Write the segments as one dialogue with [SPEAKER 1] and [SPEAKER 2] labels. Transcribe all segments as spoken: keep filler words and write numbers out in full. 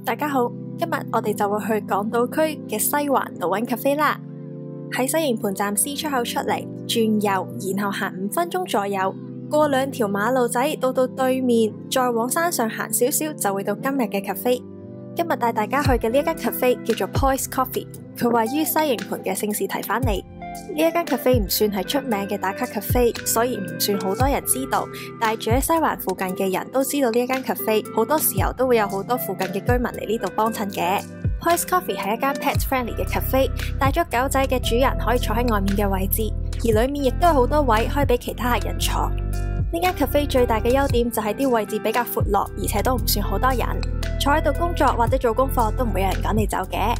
[SPEAKER 1] 大家好，今日我哋就會去港島區嘅西環度揾 cafe 啦。喺西營盤站 C 出口出嚟，轉右，然後行五分鐘左右，過兩條馬路仔到到對面，再往山上行少少就會到今日嘅 cafe。今日帶大家去嘅呢一間 cafe 叫做 Poise Coffee， 佢位於西營盤嘅聖士提反里。呢一間 cafe 唔算係出名嘅打卡 cafe， 所以唔算好多人知道。但係住喺西環附近嘅人都知道呢一間 cafe， 好多時候都會有好多附近嘅居民嚟呢度幫襯嘅。Poise Coffee 係一間 pet friendly 嘅 cafe， 帶咗狗仔嘅主人可以坐喺外面嘅位置，而裏面亦都有好多位可以俾其他客人坐。呢間 cafe 最大嘅優點就係啲位置比較闊落，而且都唔算好多人，坐喺度工作或者做功課都唔會有人趕你走嘅。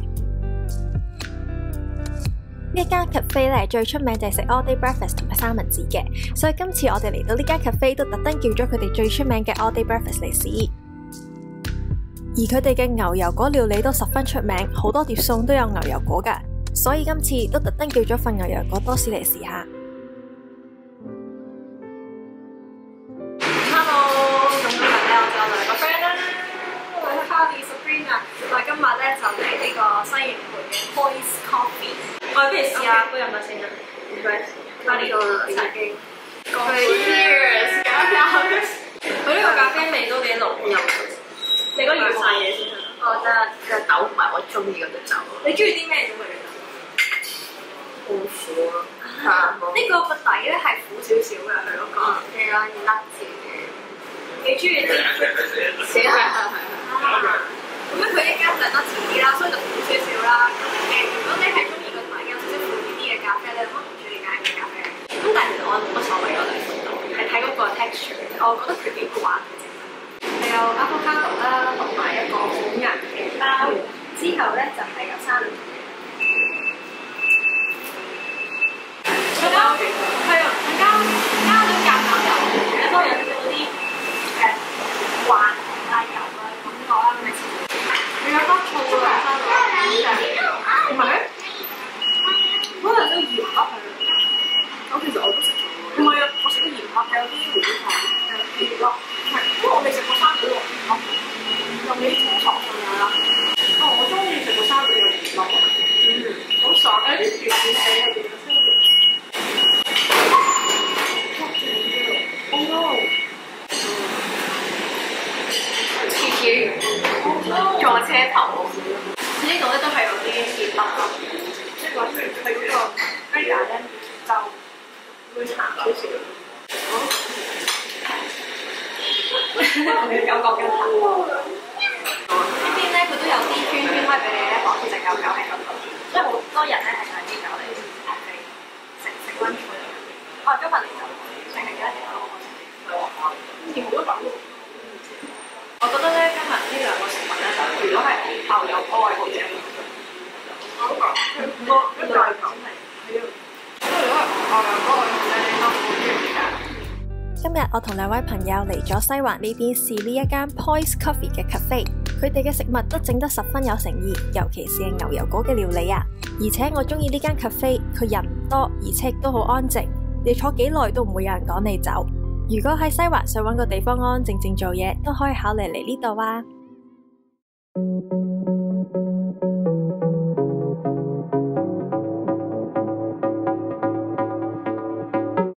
[SPEAKER 1] 呢間 cafe 咧最出名就係食 all day breakfast 同埋三文治嘅，所以今次我哋嚟到呢間 cafe 都特登叫咗佢哋最出名嘅 all day breakfast 嚟試。而佢哋嘅牛油果料理都十分出名，好多碟餸都有牛油果噶，所以今次都特登叫咗份牛油果多士嚟試下。
[SPEAKER 2] Hello， 咁今日咧我就有兩個 friend 啦，我係 Hardy Sabrina， 我今日咧就嚟呢個西營盤嘅 Poise Coffee， 我哋不如試下杯飲乜先啊？唔該，加呢個茶記。Cheers！ 佢呢個咖啡味都幾濃郁。你覺得要晒嘢先啊？我覺得隻豆唔係我中意嗰隻豆。你中意啲咩咁嘅嘢？好苦咯。呢個個底咧係苦少少嘅，佢嗰個。係啦，要甩字嘅。你中意啲？係係係。咁咧佢一間就甩字啲啦，所以就苦少少啦。誒，如果你係中意個底有少少苦啲嘅咖啡咧，可能唔中意揀嘅咖啡。咁但係其實我冇乜所謂嗰兩款度，係睇嗰個 texture，我覺得佢幾好玩。有 avocado 啦，同埋一個好硬嘅包，之後咧就係有三文治。更加係啊，更加加咗橄欖油，多有啲嗰啲誒滑帶油嘅感覺啦，咪仲有多醋啊，三個以上，唔係咩？可能都鹽粒係。咁其實我都食咗喎。唔係啊，我食咗鹽粒，係有啲胡椒粉，有鹽粒。係，不過我未食過生魚肉鹽粒，用啲葱糖咁樣啦。哦，我中意食個生魚肉鹽粒啊。嗯，好爽！有啲薯片仔入邊嘅生魚。哦，no！ 次次撞車頭。呢度咧都係有啲鹽粒啊，即係話佢佢嗰個雞蛋咧就會鹹少少。有個嘅頭，呢邊咧佢都有啲圈圈可以俾你咧放隻狗狗喺嗰度，所以好多人咧係帶啲狗嚟食食溫泉嚟嘅。我今日嚟就淨係一隻狗，見好多狗。我覺得咧今日呢兩個食物咧，如果係牛油果係好正。好㗎，我一大嚿係，係啊。如果係牛油果咧，我好中意㗎。
[SPEAKER 1] 今日我同兩位朋友嚟咗西環呢邊試呢一間 Poise Coffee 嘅 cafe， 佢哋嘅食物都整得十分有誠意，尤其是牛油果嘅料理啊！而且我中意呢間 cafe， 佢人唔多，而且亦都好安靜，你坐幾耐都唔會有人趕你走。如果喺西環想揾個地方安安靜靜做嘢，都可以考慮嚟呢度啊！